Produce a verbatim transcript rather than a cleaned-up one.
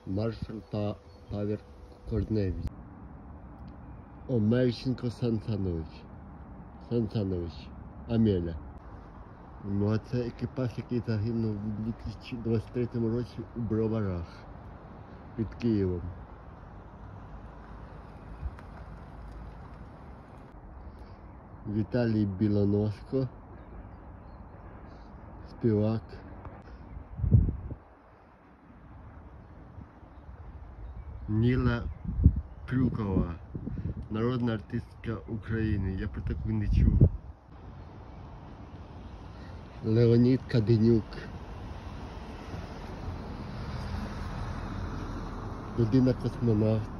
маршал та Павел Корневич. Омельченко Сан Санович. Сан Санович. Амеля. Ну а це екіпаж, який загинув у дві тисячі двадцять третьому році у Броварах під Києвом. Віталій Білоноско, співак. Ніла Крюкова, народна артистка України. Я про таку не чув. Леонід Каденюк. Людина-космонавт.